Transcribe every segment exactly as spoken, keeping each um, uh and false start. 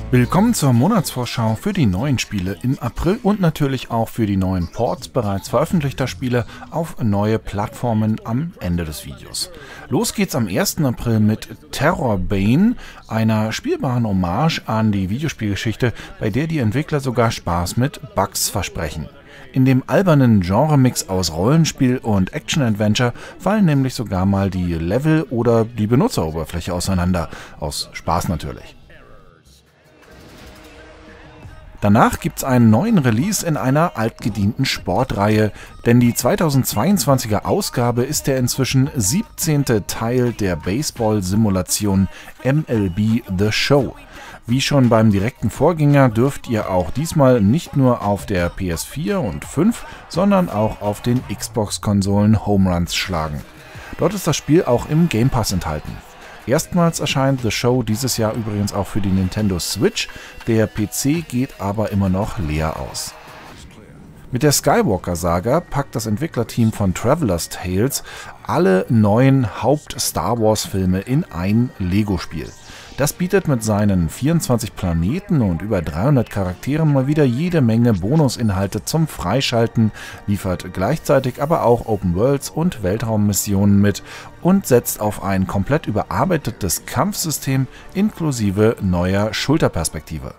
Willkommen zur Monatsvorschau für die neuen Spiele im April und natürlich auch für die neuen Ports bereits veröffentlichter Spiele auf neue Plattformen am Ende des Videos. Los geht's am ersten April mit Terrorbane, einer spielbaren Hommage an die Videospielgeschichte, bei der die Entwickler sogar Spaß mit Bugs versprechen. In dem albernen Genremix aus Rollenspiel und Action-Adventure fallen nämlich sogar mal die Level oder die Benutzeroberfläche auseinander, aus Spaß natürlich. Danach gibt's einen neuen Release in einer altgedienten Sportreihe, denn die zweitausendzweiundzwanziger Ausgabe ist der inzwischen siebzehnte Teil der Baseball-Simulation M L B The Show. Wie schon beim direkten Vorgänger dürft ihr auch diesmal nicht nur auf der P S vier und fünf, sondern auch auf den Xbox-Konsolen Home Runs schlagen. Dort ist das Spiel auch im Game Pass enthalten. Erstmals erscheint The Show dieses Jahr übrigens auch für die Nintendo Switch, der P C geht aber immer noch leer aus. Mit der Skywalker-Saga packt das Entwicklerteam von Traveler's Tales alle neuen Haupt-Star Wars-Filme in ein Lego-Spiel. Das bietet mit seinen vierundzwanzig Planeten und über dreihundert Charakteren mal wieder jede Menge Bonusinhalte zum Freischalten, liefert gleichzeitig aber auch Open Worlds und Weltraummissionen mit und setzt auf ein komplett überarbeitetes Kampfsystem inklusive neuer Schulterperspektive.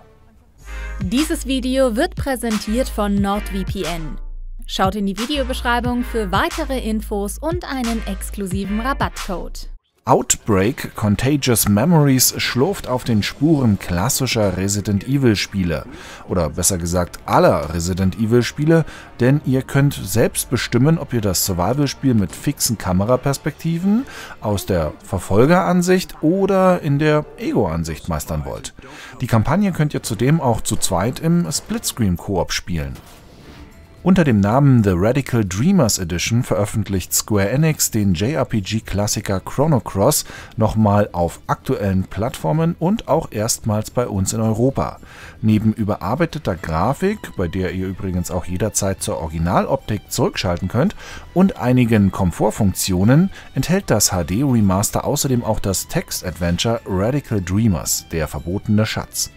Dieses Video wird präsentiert von NordVPN. Schaut in die Videobeschreibung für weitere Infos und einen exklusiven Rabattcode. Outbreak Contagious Memories schlurft auf den Spuren klassischer Resident Evil Spiele. Oder besser gesagt aller Resident Evil Spiele, denn ihr könnt selbst bestimmen, ob ihr das Survival-Spiel mit fixen Kameraperspektiven, aus der Verfolgeransicht oder in der Ego-Ansicht meistern wollt. Die Kampagne könnt ihr zudem auch zu zweit im Splitscreen-Koop spielen. Unter dem Namen The Radical Dreamers Edition veröffentlicht Square Enix den J R P G-Klassiker Chrono Cross nochmal auf aktuellen Plattformen und auch erstmals bei uns in Europa. Neben überarbeiteter Grafik, bei der ihr übrigens auch jederzeit zur Originaloptik zurückschalten könnt, und einigen Komfortfunktionen enthält das H D-Remaster außerdem auch das Text-Adventure Radical Dreamers, der verbotene Schatz.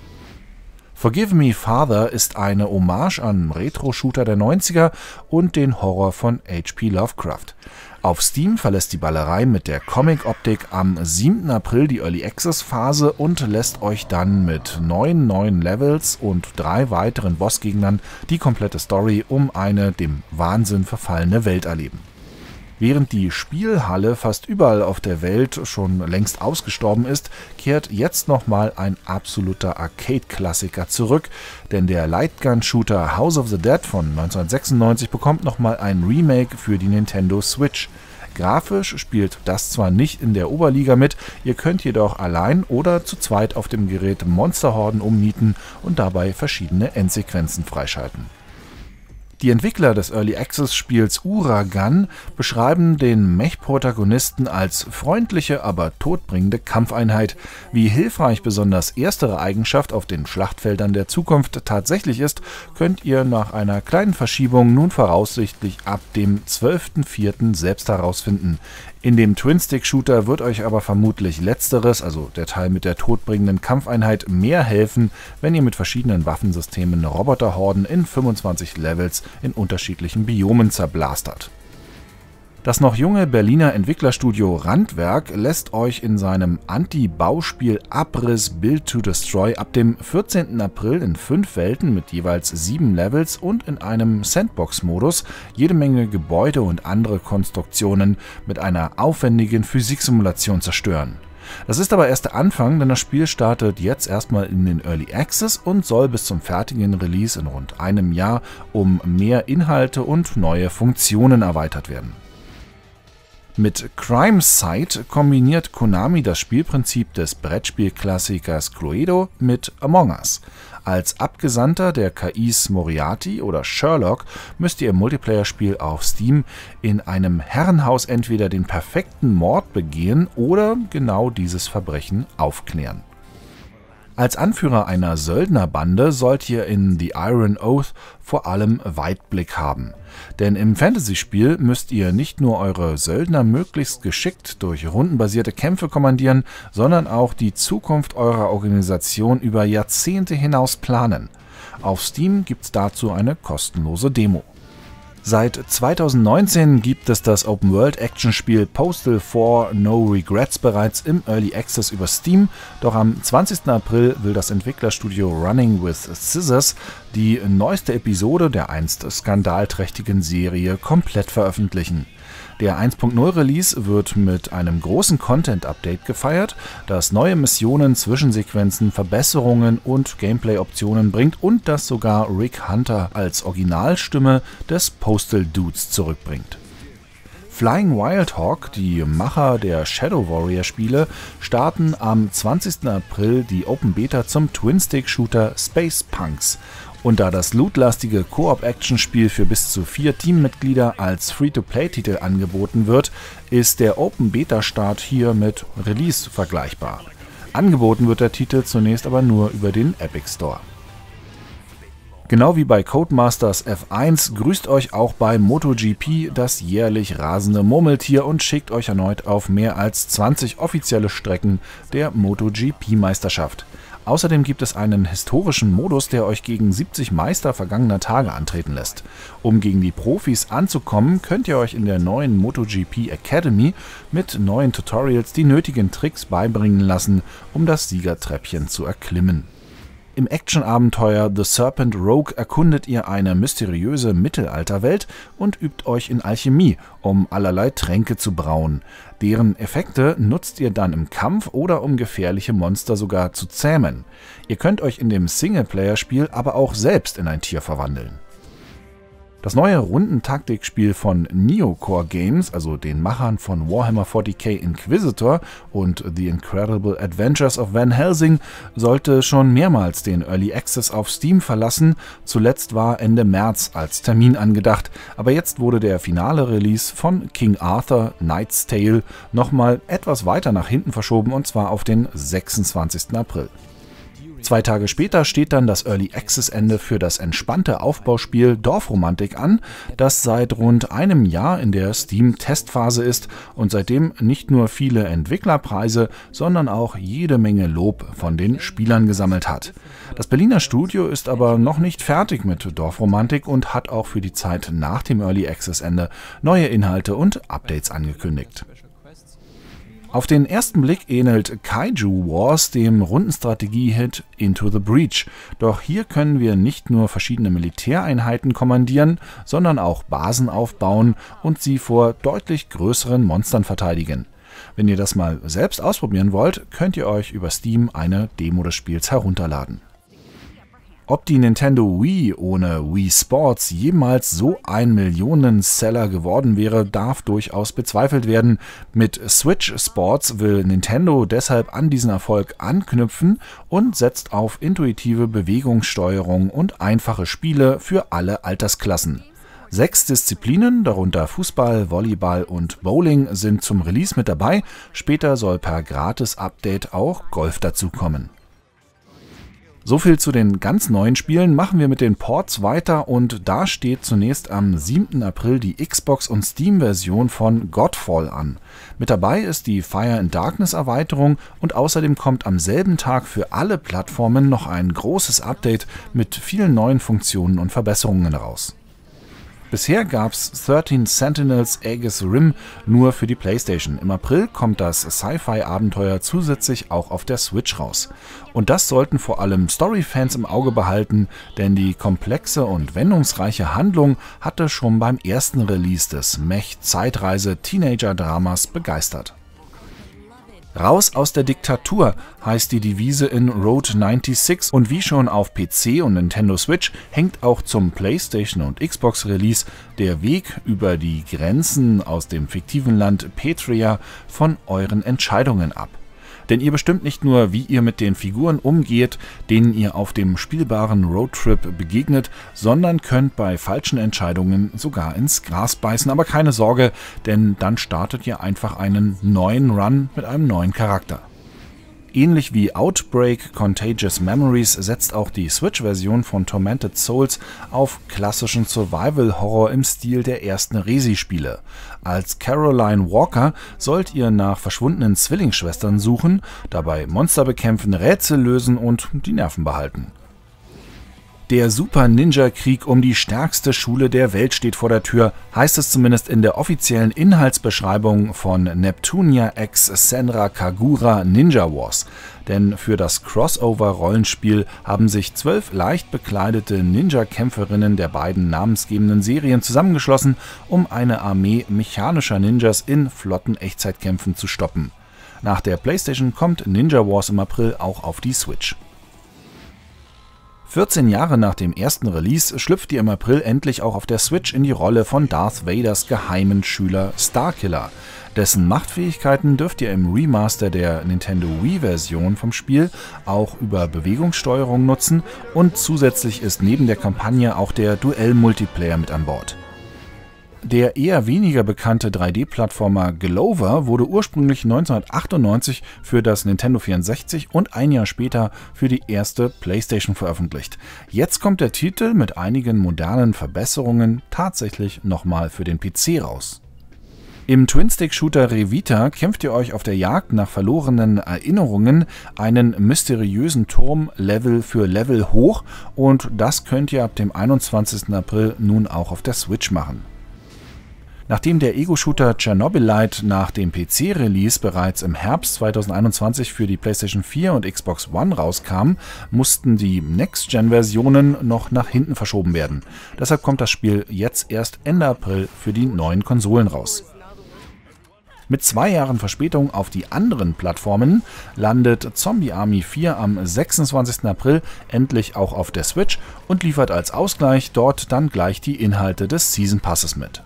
Forgive Me Father ist eine Hommage an Retro-Shooter der neunziger und den Horror von H P Lovecraft. Auf Steam verlässt die Ballerei mit der Comic-Optik am siebten April die Early Access-Phase und lässt euch dann mit neun neuen Levels und drei weiteren Bossgegnern die komplette Story um eine dem Wahnsinn verfallene Welt erleben. Während die Spielhalle fast überall auf der Welt schon längst ausgestorben ist, kehrt jetzt nochmal ein absoluter Arcade-Klassiker zurück, denn der Lightgun-Shooter House of the Dead von neunzehnhundertsechsundneunzig bekommt nochmal ein Remake für die Nintendo Switch. Grafisch spielt das zwar nicht in der Oberliga mit, ihr könnt jedoch allein oder zu zweit auf dem Gerät Monsterhorden umnieten und dabei verschiedene Endsequenzen freischalten. Die Entwickler des Early Access Spiels Uragan beschreiben den Mech-Protagonisten als freundliche, aber todbringende Kampfeinheit. Wie hilfreich besonders erstere Eigenschaft auf den Schlachtfeldern der Zukunft tatsächlich ist, könnt ihr nach einer kleinen Verschiebung nun voraussichtlich ab dem zwölften vierten selbst herausfinden. In dem Twin-Stick-Shooter wird euch aber vermutlich letzteres, also der Teil mit der todbringenden Kampfeinheit, mehr helfen, wenn ihr mit verschiedenen Waffensystemen Roboterhorden in fünfundzwanzig Levels in unterschiedlichen Biomen zerblastert. Das noch junge Berliner Entwicklerstudio Randwerk lässt euch in seinem Anti-Bauspiel Abriss Build to Destroy ab dem vierzehnten April in fünf Welten mit jeweils sieben Levels und in einem Sandbox-Modus jede Menge Gebäude und andere Konstruktionen mit einer aufwendigen Physiksimulation zerstören. Das ist aber erst der Anfang, denn das Spiel startet jetzt erstmal in den Early Access und soll bis zum fertigen Release in rund einem Jahr um mehr Inhalte und neue Funktionen erweitert werden. Mit Crime Sight kombiniert Konami das Spielprinzip des Brettspielklassikers Cluedo mit Among Us. Als Abgesandter der K Is Moriarty oder Sherlock müsst ihr im Multiplayer-Spiel auf Steam in einem Herrenhaus entweder den perfekten Mord begehen oder genau dieses Verbrechen aufklären. Als Anführer einer Söldnerbande sollt ihr in The Iron Oath vor allem Weitblick haben. Denn im Fantasy-Spiel müsst ihr nicht nur eure Söldner möglichst geschickt durch rundenbasierte Kämpfe kommandieren, sondern auch die Zukunft eurer Organisation über Jahrzehnte hinaus planen. Auf Steam gibt's dazu eine kostenlose Demo. Seit zweitausendneunzehn gibt es das Open-World-Action-Spiel Postal vier No Regrets bereits im Early Access über Steam, doch am zwanzigsten April will das Entwicklerstudio Running with Scissors die neueste Episode der einst skandalträchtigen Serie komplett veröffentlichen. Der eins Punkt null Release wird mit einem großen Content-Update gefeiert, das neue Missionen, Zwischensequenzen, Verbesserungen und Gameplay-Optionen bringt und das sogar Rick Hunter als Originalstimme des Postal Dudes zurückbringt. Flying Wild Hog, die Macher der Shadow Warrior Spiele, starten am zwanzigsten April die Open Beta zum Twin-Stick-Shooter Space Punks. Und da das lootlastige Koop-Action-Spiel für bis zu vier Teammitglieder als Free-to-Play-Titel angeboten wird, ist der Open-Beta-Start hier mit Release vergleichbar. Angeboten wird der Titel zunächst aber nur über den Epic Store. Genau wie bei Codemasters F eins grüßt euch auch bei MotoGP das jährlich rasende Murmeltier und schickt euch erneut auf mehr als zwanzig offizielle Strecken der MotoGP-Meisterschaft. Außerdem gibt es einen historischen Modus, der euch gegen siebzig Meister vergangener Tage antreten lässt. Um gegen die Profis anzukommen, könnt ihr euch in der neuen MotoGP Academy mit neuen Tutorials die nötigen Tricks beibringen lassen, um das Siegertreppchen zu erklimmen. Im Action-Abenteuer The Serpent Rogue erkundet ihr eine mysteriöse Mittelalterwelt und übt euch in Alchemie, um allerlei Tränke zu brauen. Deren Effekte nutzt ihr dann im Kampf oder um gefährliche Monster sogar zu zähmen. Ihr könnt euch in dem Singleplayer-Spiel aber auch selbst in ein Tier verwandeln. Das neue Rundentaktikspiel von Neocore Games, also den Machern von Warhammer vierzig K Inquisitor und The Incredible Adventures of Van Helsing, sollte schon mehrmals den Early Access auf Steam verlassen. Zuletzt war Ende März als Termin angedacht, aber jetzt wurde der finale Release von King Arthur Knight's Tale nochmal etwas weiter nach hinten verschoben, und zwar auf den sechsundzwanzigsten April. Zwei Tage später steht dann das Early Access Ende für das entspannte Aufbauspiel Dorfromantik an, das seit rund einem Jahr in der Steam-Testphase ist und seitdem nicht nur viele Entwicklerpreise, sondern auch jede Menge Lob von den Spielern gesammelt hat. Das Berliner Studio ist aber noch nicht fertig mit Dorfromantik und hat auch für die Zeit nach dem Early Access Ende neue Inhalte und Updates angekündigt. Auf den ersten Blick ähnelt Kaiju Wars dem Rundenstrategie-Hit Into the Breach, doch hier können wir nicht nur verschiedene Militäreinheiten kommandieren, sondern auch Basen aufbauen und sie vor deutlich größeren Monstern verteidigen. Wenn ihr das mal selbst ausprobieren wollt, könnt ihr euch über Steam eine Demo des Spiels herunterladen. Ob die Nintendo Wii ohne Wii Sports jemals so ein Millionen-Seller geworden wäre, darf durchaus bezweifelt werden. Mit Switch Sports will Nintendo deshalb an diesen Erfolg anknüpfen und setzt auf intuitive Bewegungssteuerung und einfache Spiele für alle Altersklassen. Sechs Disziplinen, darunter Fußball, Volleyball und Bowling, sind zum Release mit dabei. Später soll per Gratis-Update auch Golf dazukommen. So viel zu den ganz neuen Spielen. Machen wir mit den Ports weiter, und da steht zunächst am siebten April die Xbox- und Steam-Version von Godfall an. Mit dabei ist die Fire and Darkness Erweiterung, und außerdem kommt am selben Tag für alle Plattformen noch ein großes Update mit vielen neuen Funktionen und Verbesserungen raus. Bisher gab's thirteen Sentinels Aegis Rim nur für die PlayStation. Im April kommt das Sci-Fi-Abenteuer zusätzlich auch auf der Switch raus. Und das sollten vor allem Story-Fans im Auge behalten, denn die komplexe und wendungsreiche Handlung hatte schon beim ersten Release des Mech-Zeitreise-Teenager-Dramas begeistert. Raus aus der Diktatur heißt die Devise in Road sechsundneunzig, und wie schon auf P C und Nintendo Switch hängt auch zum PlayStation und Xbox Release der Weg über die Grenzen aus dem fiktiven Land Petria von euren Entscheidungen ab. Denn ihr bestimmt nicht nur, wie ihr mit den Figuren umgeht, denen ihr auf dem spielbaren Roadtrip begegnet, sondern könnt bei falschen Entscheidungen sogar ins Gras beißen. Aber keine Sorge, denn dann startet ihr einfach einen neuen Run mit einem neuen Charakter. Ähnlich wie Outbreak Contagious Memories setzt auch die Switch-Version von Tormented Souls auf klassischen Survival-Horror im Stil der ersten Resi-Spiele. Als Caroline Walker sollt ihr nach verschwundenen Zwillingsschwestern suchen, dabei Monster bekämpfen, Rätsel lösen und die Nerven behalten. Der Super-Ninja-Krieg um die stärkste Schule der Welt steht vor der Tür, heißt es zumindest in der offiziellen Inhaltsbeschreibung von Neptunia X Senra Kagura Ninja Wars. Denn für das Crossover-Rollenspiel haben sich zwölf leicht bekleidete Ninja-Kämpferinnen der beiden namensgebenden Serien zusammengeschlossen, um eine Armee mechanischer Ninjas in flotten Echtzeitkämpfen zu stoppen. Nach der PlayStation kommt Ninja Wars im April auch auf die Switch. vierzehn Jahre nach dem ersten Release schlüpft ihr im April endlich auch auf der Switch in die Rolle von Darth Vaders geheimen Schüler Starkiller. Dessen Machtfähigkeiten dürft ihr im Remaster der Nintendo Wii-Version vom Spiel auch über Bewegungssteuerung nutzen und zusätzlich ist neben der Kampagne auch der Duell-Multiplayer mit an Bord. Der eher weniger bekannte drei D-Plattformer Glover wurde ursprünglich neunzehnhundertachtundneunzig für das Nintendo vierundsechzig und ein Jahr später für die erste PlayStation veröffentlicht. Jetzt kommt der Titel mit einigen modernen Verbesserungen tatsächlich nochmal für den P C raus. Im Twin-Stick-Shooter Revita kämpft ihr euch auf der Jagd nach verlorenen Erinnerungen einen mysteriösen Turm Level für Level hoch und das könnt ihr ab dem einundzwanzigsten April nun auch auf der Switch machen. Nachdem der Ego-Shooter Chernobylite nach dem P C-Release bereits im Herbst zweitausendeinundzwanzig für die PlayStation vier und Xbox One rauskam, mussten die Next-Gen-Versionen noch nach hinten verschoben werden. Deshalb kommt das Spiel jetzt erst Ende April für die neuen Konsolen raus. Mit zwei Jahren Verspätung auf die anderen Plattformen landet Zombie Army vier am sechsundzwanzigsten April endlich auch auf der Switch und liefert als Ausgleich dort dann gleich die Inhalte des Season Passes mit.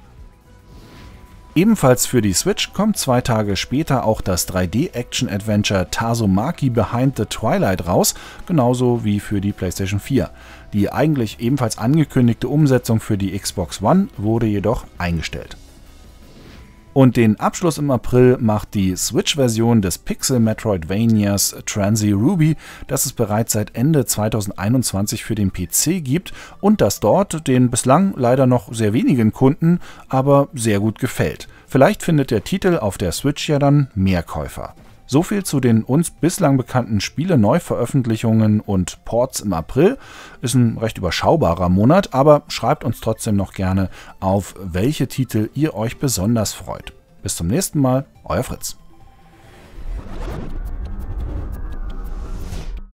Ebenfalls für die Switch kommt zwei Tage später auch das drei D-Action-Adventure Tatsumaki Behind the Twilight raus, genauso wie für die PlayStation vier. Die eigentlich ebenfalls angekündigte Umsetzung für die Xbox One wurde jedoch eingestellt. Und den Abschluss im April macht die Switch-Version des Pixel-Metroidvanias Transy Ruby, das es bereits seit Ende zweitausendeinundzwanzig für den P C gibt und das dort den bislang leider noch sehr wenigen Kunden aber sehr gut gefällt. Vielleicht findet der Titel auf der Switch ja dann mehr Käufer. So viel zu den uns bislang bekannten Spiele-Neuveröffentlichungen und Ports im April. Ist ein recht überschaubarer Monat, aber schreibt uns trotzdem noch gerne, auf welche Titel ihr euch besonders freut. Bis zum nächsten Mal, euer Fritz.